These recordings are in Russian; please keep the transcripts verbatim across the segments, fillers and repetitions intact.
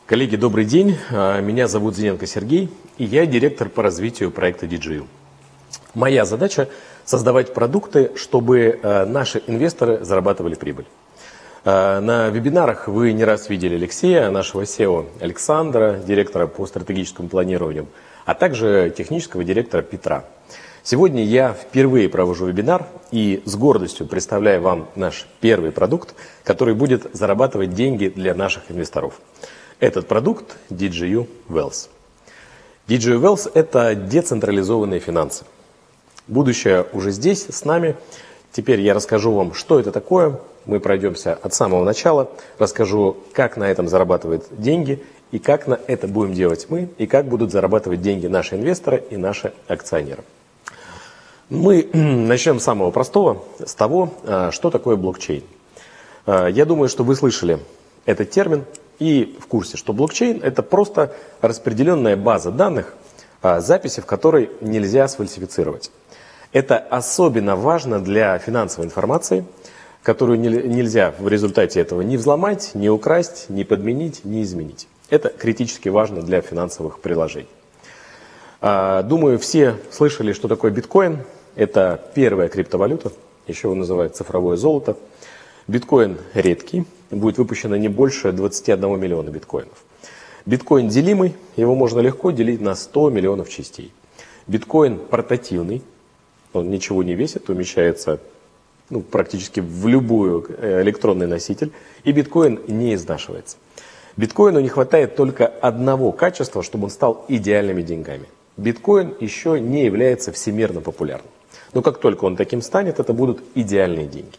Коллеги, добрый день. Меня зовут Зиненко Сергей, и я директор по развитию проекта ди джи ю. Моя задача – создавать продукты, чтобы наши инвесторы зарабатывали прибыль. На вебинарах вы не раз видели Алексея, нашего сео Александра, директора по стратегическому планированию, а также технического директора Петра. Сегодня я впервые провожу вебинар и с гордостью представляю вам наш первый продукт, который будет зарабатывать деньги для наших инвесторов. Этот продукт – ди джи ю Wealth. ди джи ю Wealth – это децентрализованные финансы. Будущее уже здесь, с нами. Теперь я расскажу вам, что это такое. Мы пройдемся от самого начала, расскажу, как на этом зарабатывают деньги, и как на это будем делать мы, и как будут зарабатывать деньги наши инвесторы и наши акционеры. Мы начнем с самого простого, с того, что такое блокчейн. Я думаю, что вы слышали этот термин и в курсе, что блокчейн – это просто распределенная база данных, записи в которой нельзя сфальсифицировать. Это особенно важно для финансовой информации, которую нельзя в результате этого ни взломать, ни украсть, ни подменить, ни изменить. Это критически важно для финансовых приложений. Думаю, все слышали, что такое биткоин. Это первая криптовалюта, еще его называют цифровое золото. Биткоин редкий, будет выпущено не больше двадцати одного миллиона биткоинов. Биткоин делимый, его можно легко делить на сто миллионов частей. Биткоин портативный, он ничего не весит, умещается ну, практически в любой электронный носитель. И биткоин не изнашивается. Биткоину не хватает только одного качества, чтобы он стал идеальными деньгами. Биткоин еще не является всемирно популярным. Но как только он таким станет, это будут идеальные деньги.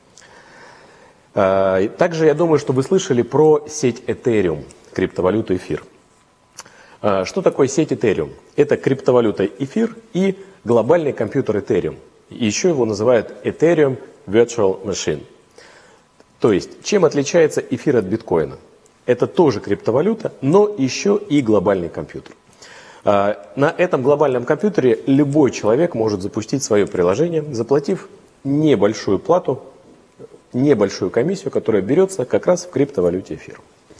Также я думаю, что вы слышали про сеть Ethereum, криптовалюту эфир. Что такое сеть Ethereum? Это криптовалюта эфир и глобальный компьютер Ethereum. Еще его называют Ethereum Virtual Machine. То есть, чем отличается эфир от биткоина? Это тоже криптовалюта, но еще и глобальный компьютер. На этом глобальном компьютере любой человек может запустить свое приложение, заплатив небольшую плату, небольшую комиссию, которая берется как раз в криптовалюте эфир.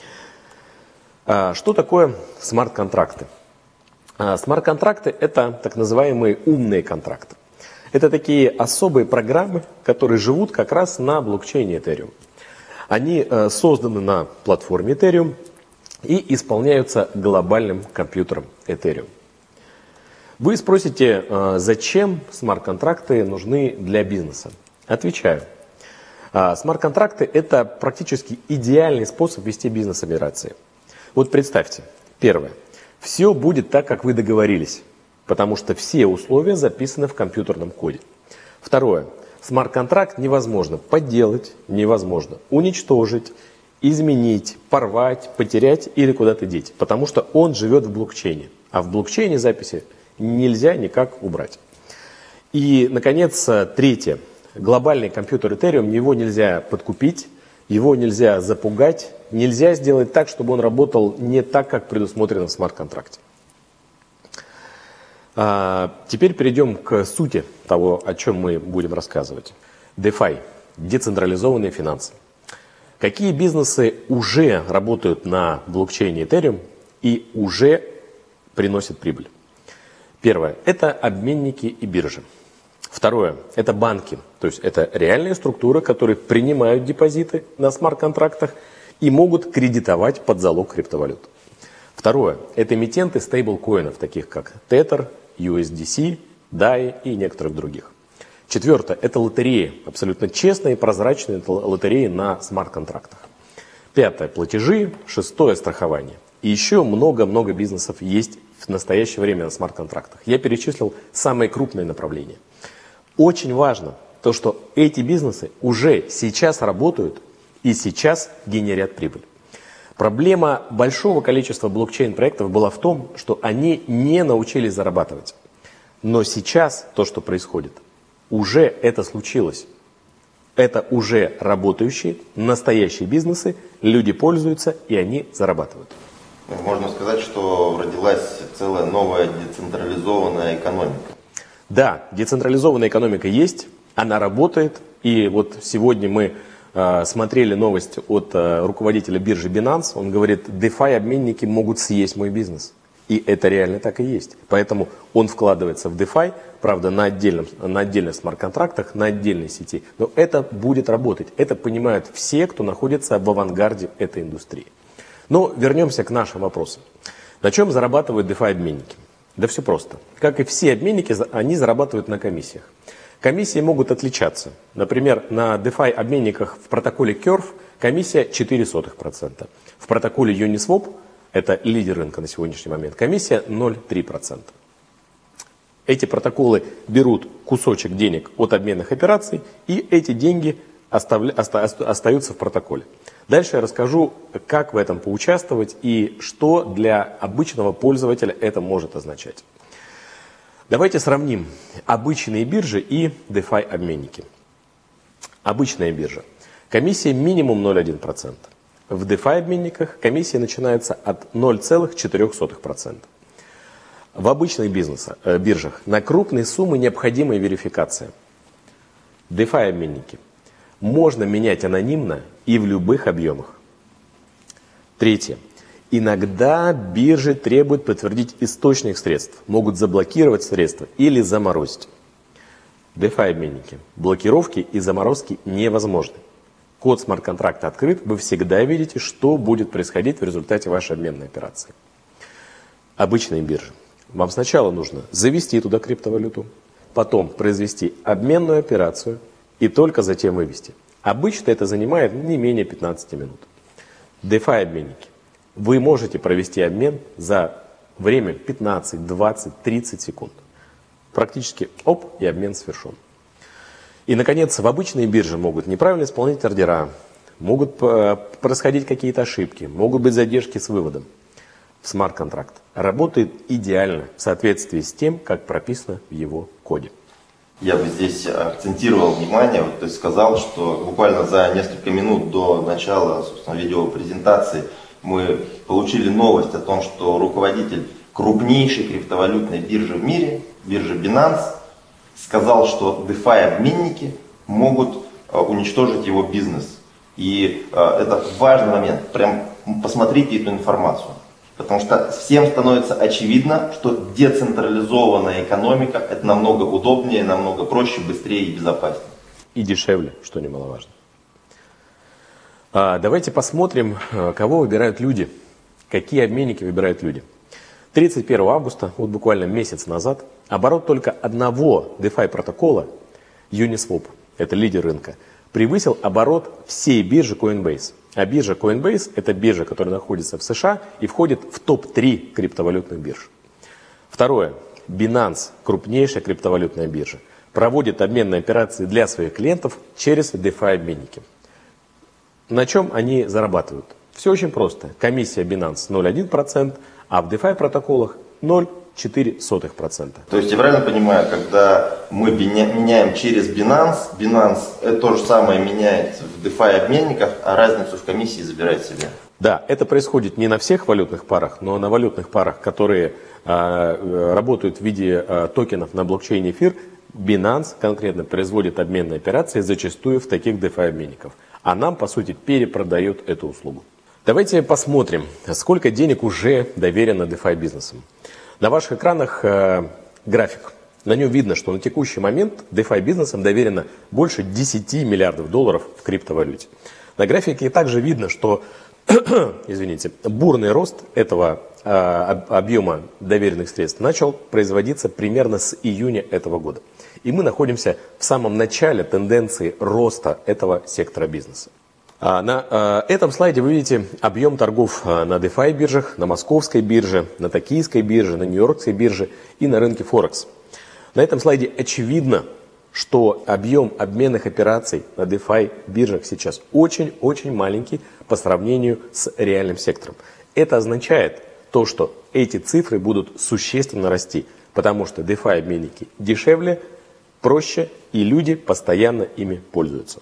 Что такое смарт-контракты? Смарт-контракты – это так называемые умные контракты. Это такие особые программы, которые живут как раз на блокчейне Ethereum. Они созданы на платформе Ethereum и исполняются глобальным компьютером Ethereum. Вы спросите, зачем смарт-контракты нужны для бизнеса? Отвечаю. Смарт-контракты – это практически идеальный способ вести бизнес-операции. Вот представьте, первое. Все будет так, как вы договорились, потому что все условия записаны в компьютерном коде. Второе. Смарт-контракт невозможно подделать, невозможно уничтожить, изменить, порвать, потерять или куда-то деть, потому что он живет в блокчейне, а в блокчейне записи нельзя никак убрать. И, наконец, третье. Глобальный компьютер Ethereum, его нельзя подкупить, его нельзя запугать, нельзя сделать так, чтобы он работал не так, как предусмотрено в смарт-контракте. А теперь перейдем к сути того, о чем мы будем рассказывать. DeFi – децентрализованные финансы. Какие бизнесы уже работают на блокчейне Ethereum и уже приносят прибыль? Первое – это обменники и биржи. Второе – это банки, то есть это реальные структуры, которые принимают депозиты на смарт-контрактах и могут кредитовать под залог криптовалют. Второе – это эмитенты стейблкоинов, таких как Tether, ю эс ди си, дай и некоторых других. Четвертое – это лотереи, абсолютно честные и прозрачные лотереи на смарт-контрактах. Пятое – платежи. Шестое – страхование. И еще много-много бизнесов есть в настоящее время на смарт-контрактах. Я перечислил самые крупные направления. Очень важно то, что эти бизнесы уже сейчас работают и сейчас генерят прибыль. Проблема большого количества блокчейн-проектов была в том, что они не научились зарабатывать. Но сейчас то, что происходит, уже это случилось. Это уже работающие, настоящие бизнесы, люди пользуются и они зарабатывают. Можно сказать, что родилась целая новая децентрализованная экономика. Да, децентрализованная экономика есть, она работает. И вот сегодня мы э, смотрели новость от э, руководителя биржи Binance, он говорит, DeFi-обменники могут съесть мой бизнес. И это реально так и есть. Поэтому он вкладывается в DeFi, правда, на, отдельном, на отдельных смарт-контрактах, на отдельной сети. Но это будет работать. Это понимают все, кто находится в авангарде этой индустрии. Но вернемся к нашим вопросам. На чем зарабатывают DeFi-обменники? Да все просто. Как и все обменники, они зарабатывают на комиссиях. Комиссии могут отличаться. Например, на DeFi-обменниках в протоколе Curve комиссия четыре сотых процента. В протоколе Uniswap, это лидер рынка на сегодняшний момент, комиссия ноль целых три десятых процента. Эти протоколы берут кусочек денег от обменных операций, и эти деньги оставля... оста... остаются в протоколе. Дальше я расскажу, как в этом поучаствовать и что для обычного пользователя это может означать. Давайте сравним обычные биржи и DeFi-обменники. Обычная биржа. Комиссия минимум ноль целых один десятых процента. В DeFi-обменниках комиссия начинается от ноль целых четыре сотых процента. В обычных бизнеса, э, биржах на крупные суммы необходима верификация. DeFi-обменники. Можно менять анонимно и в любых объемах. Третье. Иногда биржи требуют подтвердить источник средств, могут заблокировать средства или заморозить. DeFi-обменники. Блокировки и заморозки невозможны. Код смарт-контракта открыт, вы всегда видите, что будет происходить в результате вашей обменной операции. Обычные биржи. Вам сначала нужно завести туда криптовалюту, потом произвести обменную операцию и только затем вывести. Обычно это занимает не менее пятнадцати минут. DeFi-обменники. Вы можете провести обмен за время пятнадцать, двадцать, тридцать секунд. Практически оп, и обмен совершен. И, наконец, в обычные биржи могут неправильно исполнять ордера, могут происходить какие-то ошибки, могут быть задержки с выводом. Смарт-контракт работает идеально в соответствии с тем, как прописано в его коде. Я бы здесь акцентировал внимание, вот ты сказал, что буквально за несколько минут до начала, собственно, видеопрезентации мы получили новость о том, что руководитель крупнейшей криптовалютной биржи в мире, биржи Binance, сказал, что DeFi-обменники могут уничтожить его бизнес. И это важный момент. Прям посмотрите эту информацию. Потому что всем становится очевидно, что децентрализованная экономика – это намного удобнее, намного проще, быстрее и безопаснее. И дешевле, что немаловажно. А, давайте посмотрим, кого выбирают люди, какие обменники выбирают люди. тридцать первого августа, вот буквально месяц назад, оборот только одного DeFi протокола, Uniswap, это лидер рынка, превысил оборот всей биржи Coinbase. А биржа Coinbase – это биржа, которая находится в США и входит в топ три криптовалютных бирж. Второе. Binance, крупнейшая криптовалютная биржа, проводит обменные операции для своих клиентов через DeFi-обменники. На чем они зарабатывают? Все очень просто. Комиссия Binance ноль целых один десятых процента, а в DeFi протоколах ноль целых четыре сотых процента. То есть я правильно понимаю, когда мы меняем через Binance, Binance это то же самое меняет в DeFi-обменниках, а разницу в комиссии забирает себе? Да, это происходит не на всех валютных парах, но на валютных парах, которые э, работают в виде э, токенов на блокчейне эфир, Binance конкретно производит обменные операции зачастую в таких DeFi-обменников. А нам, по сути, перепродает эту услугу. Давайте посмотрим, сколько денег уже доверено DeFi-бизнесам. На ваших экранах э, график. На нем видно, что на текущий момент DeFi-бизнесам доверено больше десяти миллиардов долларов в криптовалюте. На графике также видно, что извините, бурный рост этого э, объема доверенных средств начал производиться примерно с июня этого года. И мы находимся в самом начале тенденции роста этого сектора бизнеса. А на э, этом слайде вы видите объем торгов э, на DeFi биржах, на московской бирже, на токийской бирже, на нью-йоркской бирже и на рынке Форекс. На этом слайде очевидно, что объем обменных операций на DeFi биржах сейчас очень-очень маленький по сравнению с реальным сектором. Это означает то, что эти цифры будут существенно расти, потому что DeFi обменники дешевле, проще и люди постоянно ими пользуются.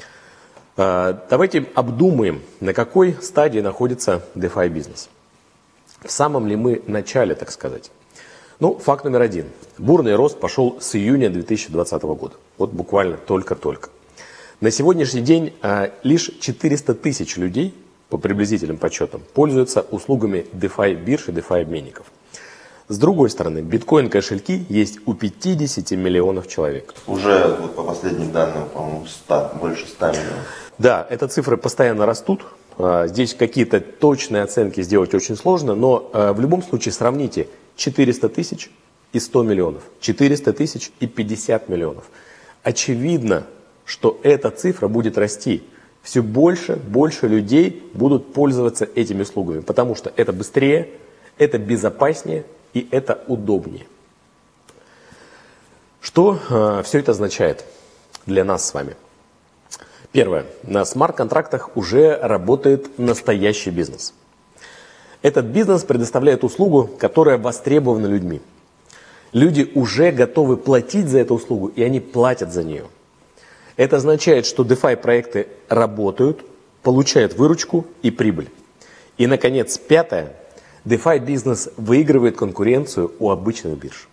Давайте обдумаем, на какой стадии находится DeFi бизнес. В самом ли мы начале, так сказать? Ну, факт номер один. Бурный рост пошел с июня две тысячи двадцатого года. Вот буквально только-только. На сегодняшний день а, лишь четыреста тысяч людей, по приблизительным подсчетам, пользуются услугами DeFi бирж и DeFi обменников. С другой стороны, биткоин-кошельки есть у пятидесяти миллионов человек. Уже вот по последним данным, по-моему, больше ста миллионов. Да, эти цифры постоянно растут. Здесь какие-то точные оценки сделать очень сложно, но в любом случае сравните четыреста тысяч и сто миллионов, четыреста тысяч и пятьдесят миллионов. Очевидно, что эта цифра будет расти. Все больше, больше людей будут пользоваться этими услугами, потому что это быстрее, это безопаснее и это удобнее. Что э, все это означает для нас с вами? Первое. На смарт-контрактах уже работает настоящий бизнес. Этот бизнес предоставляет услугу, которая востребована людьми. Люди уже готовы платить за эту услугу, и они платят за нее. Это означает, что DeFi проекты работают, получают выручку и прибыль. И, наконец, пятое. DeFi бизнес выигрывает конкуренцию у обычных бирж.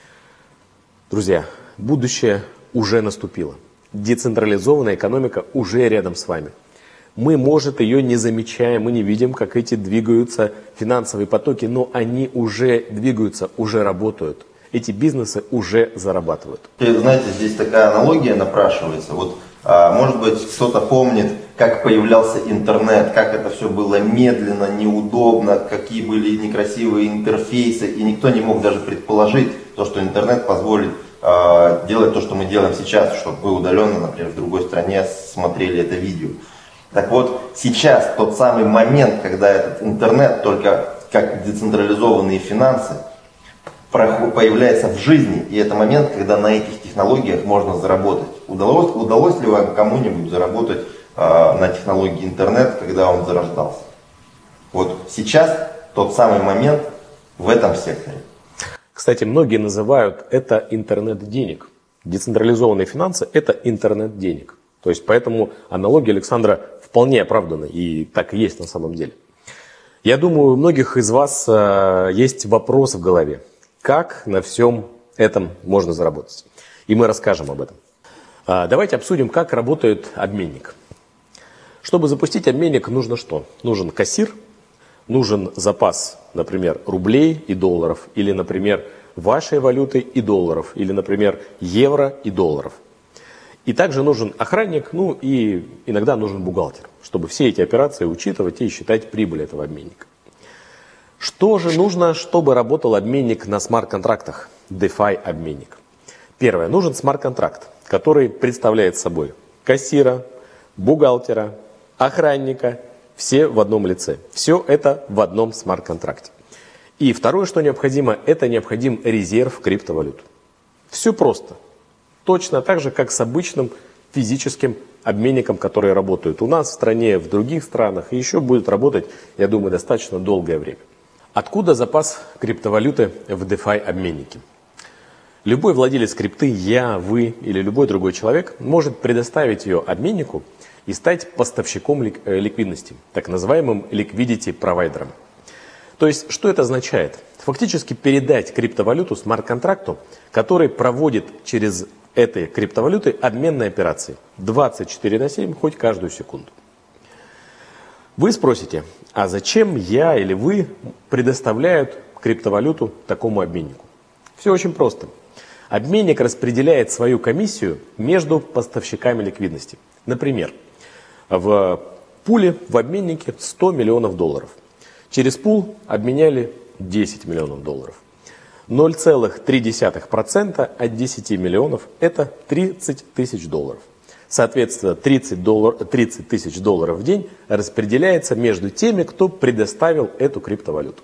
Друзья, будущее уже наступило. Децентрализованная экономика уже рядом с вами. Мы, может, ее не замечаем, мы не видим, как эти двигаются финансовые потоки, но они уже двигаются, уже работают. Эти бизнесы уже зарабатывают. И, знаете, здесь такая аналогия напрашивается. Вот, а, может быть, кто-то помнит, как появлялся интернет, как это все было медленно, неудобно, какие были некрасивые интерфейсы, и никто не мог даже предположить то, что интернет позволит а, делать то, что мы делаем сейчас, чтобы вы удаленно, например, в другой стране смотрели это видео. Так вот, сейчас тот самый момент, когда этот интернет, только как децентрализованные финансы, появляется в жизни, и это момент, когда на этих технологиях можно заработать. Удалось, удалось ли вам кому-нибудь заработать э, на технологии интернет, когда он зарождался? Вот сейчас тот самый момент в этом секторе. Кстати, многие называют это интернет денег. Децентрализованные финансы – это интернет денег. То есть поэтому аналогия Александра вполне оправдана, и так и есть на самом деле. Я думаю, у многих из вас э, есть вопрос в голове. Как на всем этом можно заработать? И мы расскажем об этом. Давайте обсудим, как работает обменник. Чтобы запустить обменник, нужно что? Нужен кассир, нужен запас, например, рублей и долларов, или, например, вашей валюты и долларов, или, например, евро и долларов. И также нужен охранник, ну и иногда нужен бухгалтер, чтобы все эти операции учитывать и считать прибыль этого обменника. Что же нужно, чтобы работал обменник на смарт-контрактах, DeFi обменник? Первое. Нужен смарт-контракт, который представляет собой кассира, бухгалтера, охранника, все в одном лице. Все это в одном смарт-контракте. И второе, что необходимо, это необходим резерв криптовалют. Все просто. Точно так же, как с обычным физическим обменником, которые работают у нас в стране, в других странах, и еще будет работать, я думаю, достаточно долгое время. Откуда запас криптовалюты в DeFi обменнике? Любой владелец крипты, я, вы или любой другой человек может предоставить ее обменнику и стать поставщиком ликвидности, так называемым liquidity провайдером. То есть, что это означает? Фактически передать криптовалюту смарт-контракту, который проводит через этой криптовалюты обменные операции двадцать четыре на семь, хоть каждую секунду. Вы спросите, а зачем я или вы предоставляют криптовалюту такому обменнику? Все очень просто. Обменник распределяет свою комиссию между поставщиками ликвидности. Например, в пуле в обменнике сто миллионов долларов. Через пул обменяли десять миллионов долларов. ноль целых три десятых процента от десяти миллионов – это тридцать тысяч долларов. Соответственно, тридцать тысяч долларов в день распределяется между теми, кто предоставил эту криптовалюту.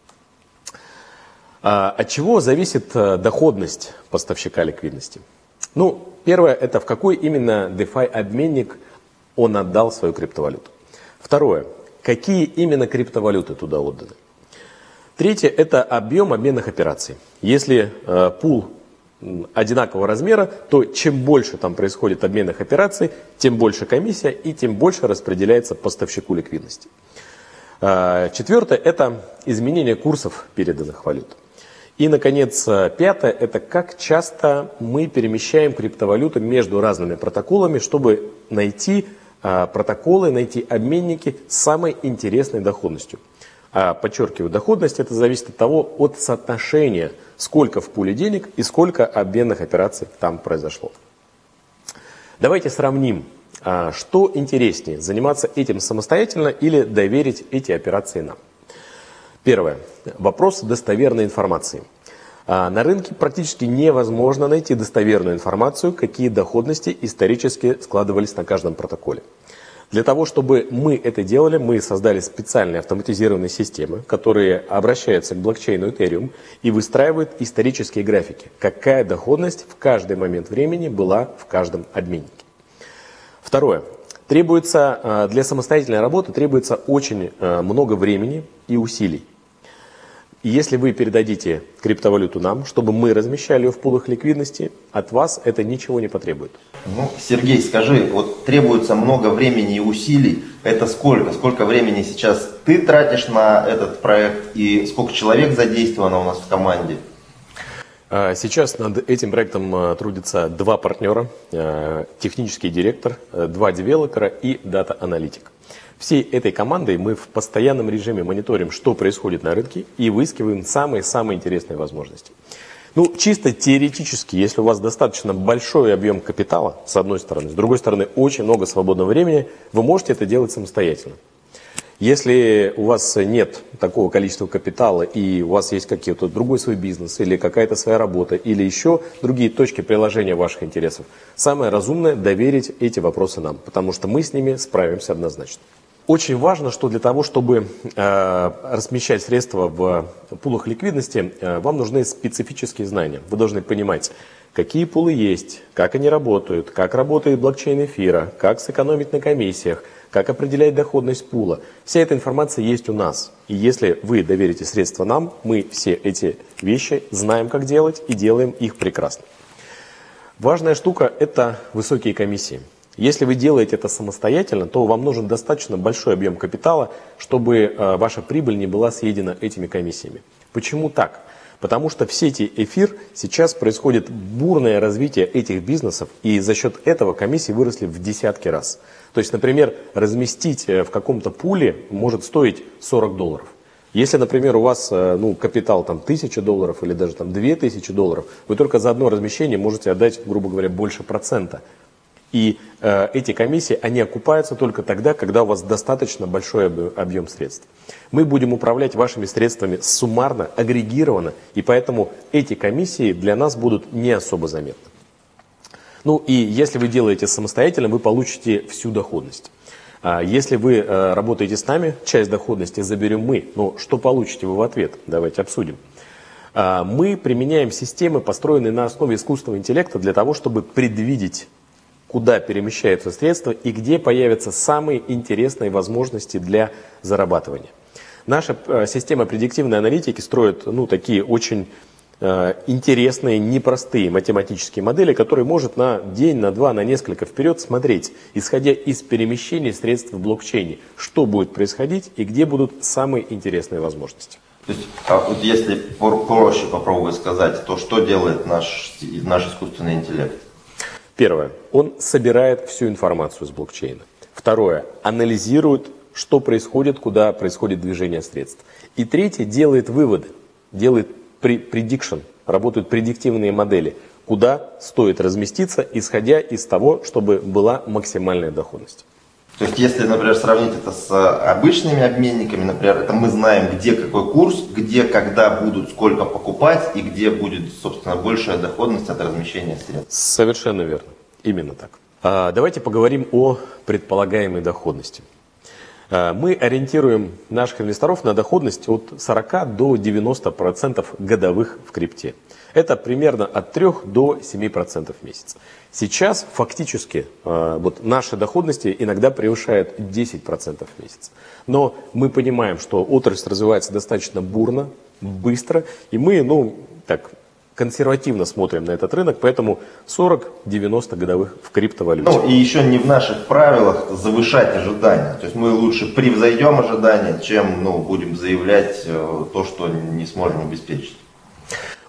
От чего зависит доходность поставщика ликвидности? Ну, первое, это в какой именно DeFi обменник он отдал свою криптовалюту. Второе, какие именно криптовалюты туда отданы. Третье, это объем обменных операций. Если э, пул одинакового размера, то чем больше там происходит обменных операций, тем больше комиссия и тем больше распределяется поставщику ликвидности. Четвертое – это изменение курсов переданных валют. И, наконец, пятое – это как часто мы перемещаем криптовалюту между разными протоколами, чтобы найти а, протоколы, найти обменники с самой интересной доходностью. А, подчеркиваю, доходность – это зависит от того, от соотношения, сколько в пуле денег и сколько обменных операций там произошло. Давайте сравним, а, что интереснее – заниматься этим самостоятельно или доверить эти операции нам. Первое. Вопрос достоверной информации. На рынке практически невозможно найти достоверную информацию, какие доходности исторически складывались на каждом протоколе. Для того, чтобы мы это делали, мы создали специальные автоматизированные системы, которые обращаются к блокчейну Ethereum и выстраивают исторические графики, какая доходность в каждый момент времени была в каждом обменнике. Второе. Требуется, для самостоятельной работы требуется очень много времени и усилий. И если вы передадите криптовалюту нам, чтобы мы размещали ее в пулах ликвидности, от вас это ничего не потребует. Ну, Сергей, скажи, вот требуется много времени и усилий. Это сколько? Сколько времени сейчас ты тратишь на этот проект и сколько человек задействовано у нас в команде? Сейчас над этим проектом трудятся два партнера, технический директор, два девелопера и дата-аналитик. Всей этой командой мы в постоянном режиме мониторим, что происходит на рынке, и выискиваем самые-самые интересные возможности. Ну, чисто теоретически, если у вас достаточно большой объем капитала, с одной стороны, с другой стороны, очень много свободного времени, вы можете это делать самостоятельно. Если у вас нет такого количества капитала, и у вас есть какой-то другой свой бизнес, или какая-то своя работа, или еще другие точки приложения ваших интересов, самое разумное – доверить эти вопросы нам, потому что мы с ними справимся однозначно. Очень важно, что для того, чтобы э, размещать средства в пулах ликвидности, э, вам нужны специфические знания. Вы должны понимать, какие пулы есть, как они работают, как работает блокчейн эфира, как сэкономить на комиссиях, как определять доходность пула. Вся эта информация есть у нас. И если вы доверите средства нам, мы все эти вещи знаем, как делать, и делаем их прекрасно. Важная штука – это высокие комиссии. Если вы делаете это самостоятельно, то вам нужен достаточно большой объем капитала, чтобы э, ваша прибыль не была съедена этими комиссиями. Почему так? Потому что в сети эфир сейчас происходит бурное развитие этих бизнесов, и за счет этого комиссии выросли в десятки раз. То есть, например, разместить в каком-то пуле может стоить сорок долларов. Если, например, у вас ну, капитал там, тысяча долларов или даже там, две тысячи долларов, вы только за одно размещение можете отдать, грубо говоря, больше процента. И э, эти комиссии, они окупаются только тогда, когда у вас достаточно большой объем средств. Мы будем управлять вашими средствами суммарно, агрегированно, и поэтому эти комиссии для нас будут не особо заметны. Ну и если вы делаете самостоятельно, вы получите всю доходность. А если вы э, работаете с нами, часть доходности заберем мы. Но что получите вы в ответ? Давайте обсудим. А, мы применяем системы, построенные на основе искусственного интеллекта, для того, чтобы предвидеть, куда перемещаются средства и где появятся самые интересные возможности для зарабатывания. Наша э, система предиктивной аналитики строит ну, такие очень э, интересные, непростые математические модели, которые может на день, на два, на несколько вперед смотреть, исходя из перемещения средств в блокчейне, что будет происходить и где будут самые интересные возможности. То есть, а вот если проще попробовать сказать, то что делает наш, наш искусственный интеллект? Первое. Он собирает всю информацию с блокчейна. Второе. Анализирует, что происходит, куда происходит движение средств. И третье. Делает выводы, делает prediction, работают предиктивные модели, куда стоит разместиться, исходя из того, чтобы была максимальная доходность. То есть, если, например, сравнить это с обычными обменниками, например, это мы знаем, где какой курс, где, когда будут, сколько покупать и где будет, собственно, большая доходность от размещения средств. Совершенно верно. Именно так. А, давайте поговорим о предполагаемой доходности. А, мы ориентируем наших инвесторов на доходность от сорока до девяноста процентов годовых в крипте. Это примерно от трёх до семи процентов в месяц. Сейчас фактически э, вот наши доходности иногда превышают десять процентов в месяц. Но мы понимаем, что отрасль развивается достаточно бурно, быстро, и мы ну, так, консервативно смотрим на этот рынок, поэтому сорок-девяносто годовых в криптовалюте. Ну и еще не в наших правилах завышать ожидания. То есть мы лучше превзойдем ожидания, чем ну, будем заявлять э, то, что не сможем обеспечить.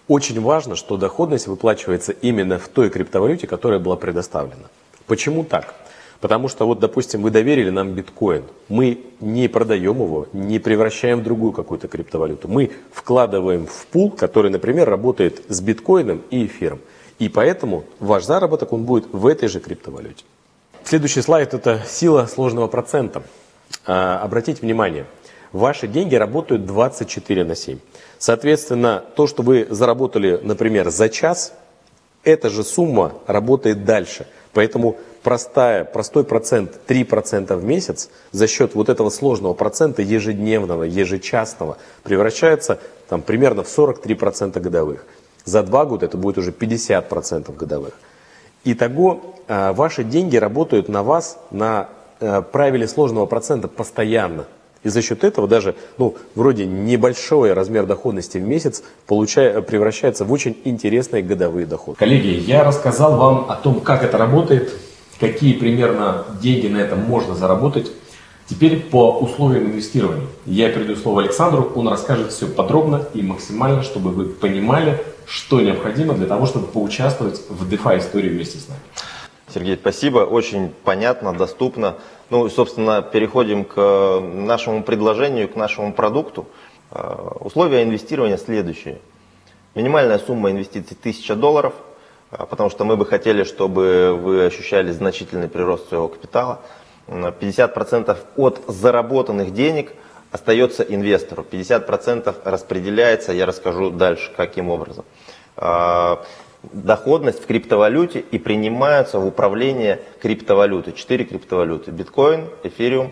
Очень важно, что доходность выплачивается именно в той криптовалюте, которая была предоставлена. Почему так? Потому что, вот, допустим, вы доверили нам биткоин. Мы не продаем его, не превращаем в другую какую-то криптовалюту. Мы вкладываем в пул, который, например, работает с биткоином и эфиром. И поэтому ваш заработок он будет в этой же криптовалюте. Следующий слайд – это сила сложного процента. А, обратите внимание, ваши деньги работают двадцать четыре на семь. Соответственно, то, что вы заработали, например, за час, эта же сумма работает дальше. Поэтому простая, простой процент, три процента в месяц за счет вот этого сложного процента ежедневного, ежечасного превращается там, примерно в сорок три процента годовых. За два года это будет уже пятьдесят процентов годовых. Итого э, ваши деньги работают на вас на э, правиле сложного процента постоянно. И за счет этого даже ну, вроде небольшой размер доходности в месяц получая, превращается в очень интересные годовые доходы. Коллеги, я рассказал вам о том, как это работает, какие примерно деньги на этом можно заработать. Теперь по условиям инвестирования. Я передаю слово Александру, он расскажет все подробно и максимально, чтобы вы понимали, что необходимо для того, чтобы поучаствовать в DeFi истории вместе с нами. Сергей, спасибо. Очень понятно, доступно. Ну, собственно, переходим к нашему предложению, к нашему продукту. Условия инвестирования следующие. Минимальная сумма инвестиций тысяча долларов, потому что мы бы хотели, чтобы вы ощущали значительный прирост своего капитала. пятьдесят процентов от заработанных денег остается инвестору, пятьдесят процентов распределяется, я расскажу дальше, каким образом. Доходность в криптовалюте и принимаются в управление криптовалютой. Четыре криптовалюты: биткоин, эфириум,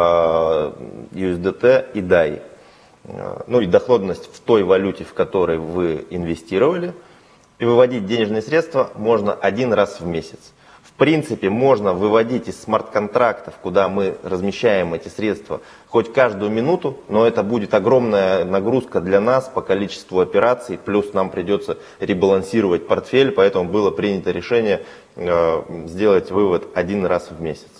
ю эс ди ти и дай. Ну и доходность в той валюте, в которой вы инвестировали. И выводить денежные средства можно один раз в месяц. В принципе, можно выводить из смарт-контрактов, куда мы размещаем эти средства, хоть каждую минуту, но это будет огромная нагрузка для нас по количеству операций, плюс нам придется ребалансировать портфель, поэтому было принято решение э, сделать вывод один раз в месяц.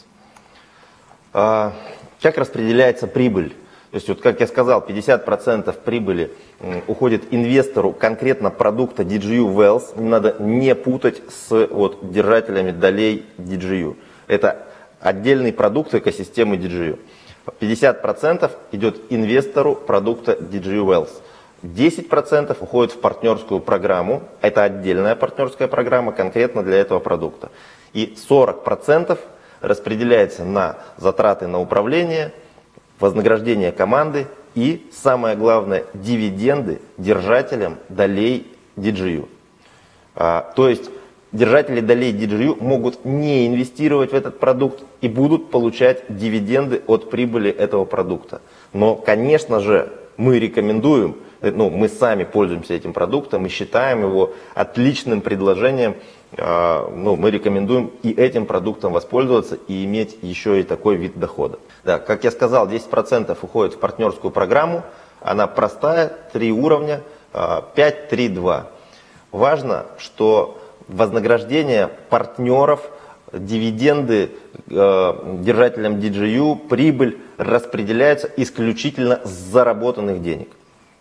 А, как распределяется прибыль? То есть, вот, как я сказал, пятьдесят процентов прибыли уходит инвестору конкретно продукта ди джи ю Wells. Не надо не путать с вот, держателями долей ди джи ю. Это отдельный продукт экосистемы ди джи ю. пятьдесят процентов идет инвестору продукта ди джи ю Wells. десять процентов уходит в партнерскую программу. Это отдельная партнерская программа конкретно для этого продукта. И сорок процентов распределяется на затраты на управление, вознаграждение команды и, самое главное, дивиденды держателям долей ди джи ю. А, то есть держатели долей ди джи ю могут не инвестировать в этот продукт и будут получать дивиденды от прибыли этого продукта. Но, конечно же, мы рекомендуем, ну, мы сами пользуемся этим продуктом и считаем его отличным предложением. Ну, мы рекомендуем и этим продуктом воспользоваться и иметь еще и такой вид дохода. Да, как я сказал, десять процентов уходит в партнерскую программу. Она простая, три уровня, пять, три, два. Важно, что вознаграждение партнеров, дивиденды держателям ди джи ю, прибыль распределяются исключительно с заработанных денег.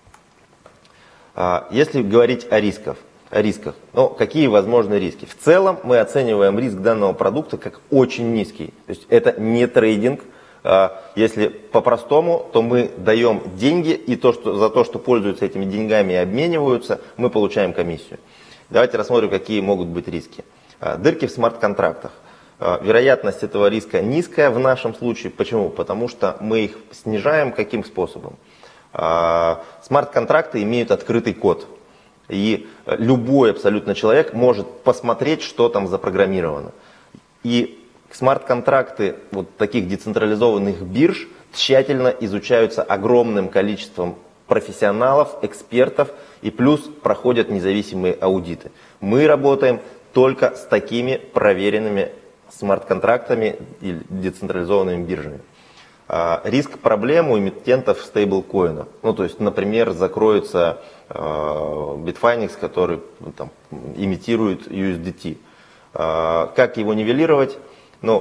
Если говорить о рисках, о рисках. Ну, какие возможны риски? В целом мы оцениваем риск данного продукта как очень низкий. То есть это не трейдинг. Если по-простому, то мы даем деньги, и то, что, за то, что пользуются этими деньгами и обмениваются, мы получаем комиссию. Давайте рассмотрим, какие могут быть риски. Дырки в смарт-контрактах. Вероятность этого риска низкая в нашем случае. Почему? Потому что мы их снижаем каким способом? Смарт-контракты имеют открытый код. И любой абсолютно человек может посмотреть, что там запрограммировано. И смарт-контракты вот таких децентрализованных бирж тщательно изучаются огромным количеством профессионалов, экспертов, и плюс проходят независимые аудиты. Мы работаем только с такими проверенными смарт-контрактами и децентрализованными биржами. Риск проблем у эмитентов стейблкоинов. Ну, то есть, например, закроется э, Bitfinex, который ну, там, имитирует ю эс ди ти. Э, как его нивелировать? Ну,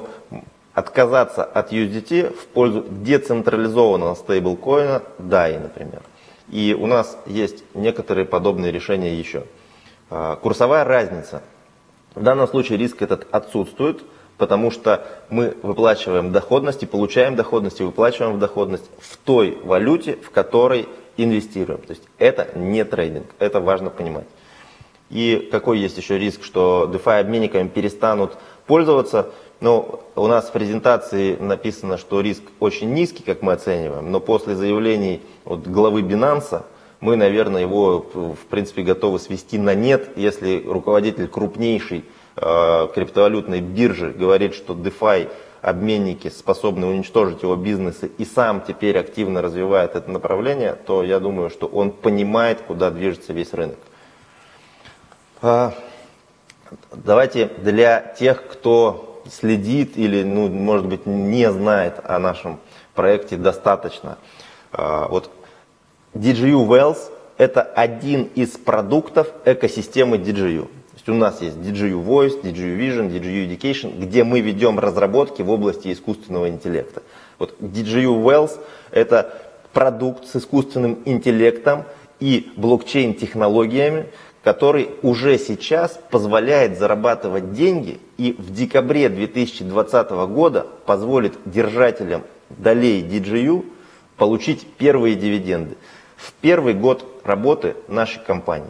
отказаться от ю эс ди ти в пользу децентрализованного стейблкоина дай, например. И у нас есть некоторые подобные решения еще. Курсовая разница. В данном случае риск этот отсутствует, потому что мы выплачиваем доходность и получаем доходность и выплачиваем доходность в той валюте, в которой инвестируем. То есть это не трейдинг, это важно понимать. И какой есть еще риск, что DeFi обменниками перестанут пользоваться? Ну, у нас в презентации написано, что риск очень низкий, как мы оцениваем, но после заявлений от главы Binance мы, наверное, его в принципе готовы свести на нет, если руководитель крупнейшей э, криптовалютной биржи говорит, что DeFi обменники способны уничтожить его бизнесы и сам теперь активно развивает это направление, то я думаю, что он понимает, куда движется весь рынок. Э, давайте для тех, кто следит или, ну, может быть, не знает о нашем проекте достаточно. Э, вот ди джей ю Wealth – это один из продуктов экосистемы ди джей ю. То есть у нас есть ди джей ю Voice, ди джей ю Vision, ди джей ю Education, где мы ведем разработки в области искусственного интеллекта. Вот ди джей ю Wealth – это продукт с искусственным интеллектом и блокчейн-технологиями, который уже сейчас позволяет зарабатывать деньги и в декабре две тысячи двадцатого года позволит держателям долей ди джей ю получить первые дивиденды в первый год работы нашей компании.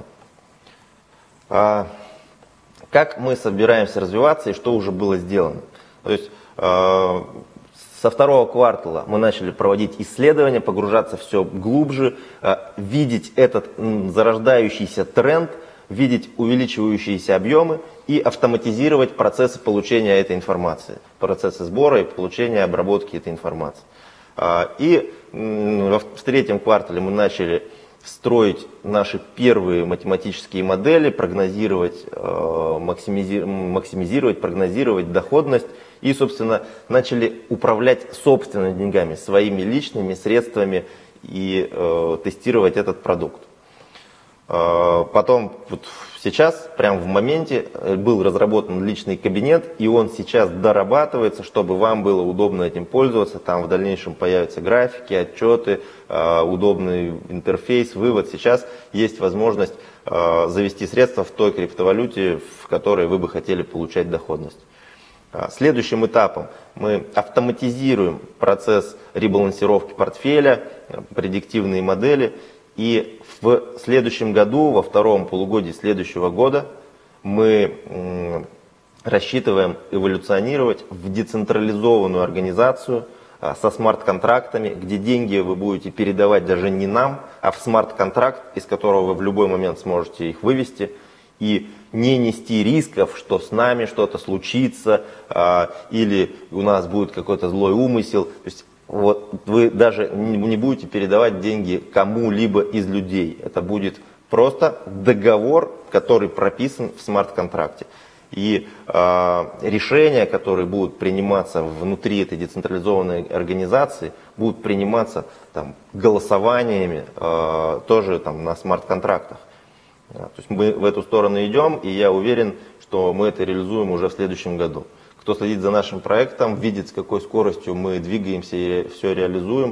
А, как мы собираемся развиваться и что уже было сделано? То есть а, со второго квартала мы начали проводить исследования, погружаться все глубже, а, видеть этот м, зарождающийся тренд, видеть увеличивающиеся объемы и автоматизировать процессы получения этой информации, процессы сбора и получения и обработки этой информации. И в третьем квартале мы начали строить наши первые математические модели, прогнозировать, максимизировать, прогнозировать доходность и, собственно, начали управлять собственными деньгами, своими личными средствами и тестировать этот продукт. Потом вот сейчас, прямо в моменте, был разработан личный кабинет, и он сейчас дорабатывается, чтобы вам было удобно этим пользоваться. Там в дальнейшем появятся графики, отчеты, удобный интерфейс, вывод. Сейчас есть возможность завести средства в той криптовалюте, в которой вы бы хотели получать доходность. Следующим этапом мы автоматизируем процесс ребалансировки портфеля, предиктивные модели. И в следующем году, во втором полугодии следующего года, мы рассчитываем эволюционировать в децентрализованную организацию со смарт-контрактами, где деньги вы будете передавать даже не нам, а в смарт-контракт, из которого вы в любой момент сможете их вывести, и не нести рисков, что с нами что-то случится, или у нас будет какой-то злой умысел. То есть вот вы даже не будете передавать деньги кому-либо из людей. Это будет просто договор, который прописан в смарт-контракте. И э, решения, которые будут приниматься внутри этой децентрализованной организации, будут приниматься там, голосованиями э, тоже там, на смарт-контрактах. То есть мы в эту сторону идем, и я уверен, что мы это реализуем уже в следующем году. Кто следит за нашим проектом, видит, с какой скоростью мы двигаемся и все реализуем,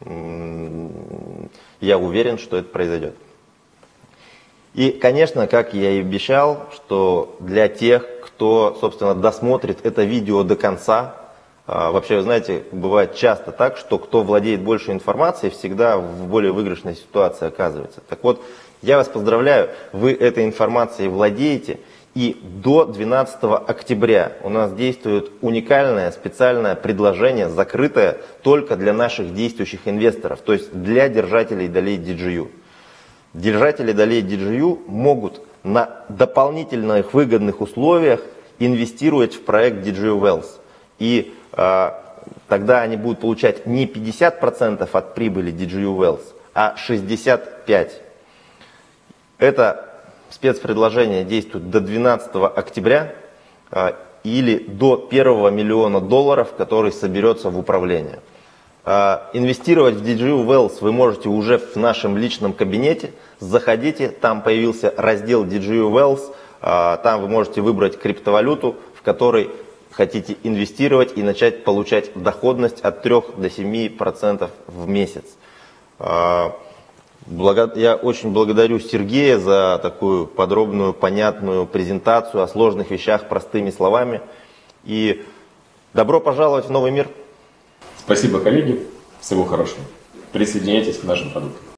я уверен, что это произойдет. И, конечно, как я и обещал, что для тех, кто, собственно, досмотрит это видео до конца, вообще, вы знаете, бывает часто так, что кто владеет больше информацией, всегда в более выигрышной ситуации оказывается. Так вот, я вас поздравляю, вы этой информацией владеете. И до двенадцатого октября у нас действует уникальное специальное предложение, закрытое только для наших действующих инвесторов, то есть для держателей долей ди джей ю. Держатели долей ди джей ю могут на дополнительных выгодных условиях инвестировать в проект ди джей ю Wealth. И э, тогда они будут получать не пятьдесят процентов от прибыли ди джей ю Wealth, а шестьдесят пять процентов. Это спецпредложение действует до двенадцатого октября а, или до первого миллиона долларов, который соберется в управление. А, инвестировать в ди джей ю Wealth вы можете уже в нашем личном кабинете. Заходите, там появился раздел ди джей ю Wealth, а, там вы можете выбрать криптовалюту, в которой хотите инвестировать и начать получать доходность от трёх до семи процентов в месяц. А, Я очень благодарю Сергея за такую подробную, понятную презентацию о сложных вещах простыми словами. И добро пожаловать в новый мир. Спасибо, коллеги. Всего хорошего. Присоединяйтесь к нашим продуктам.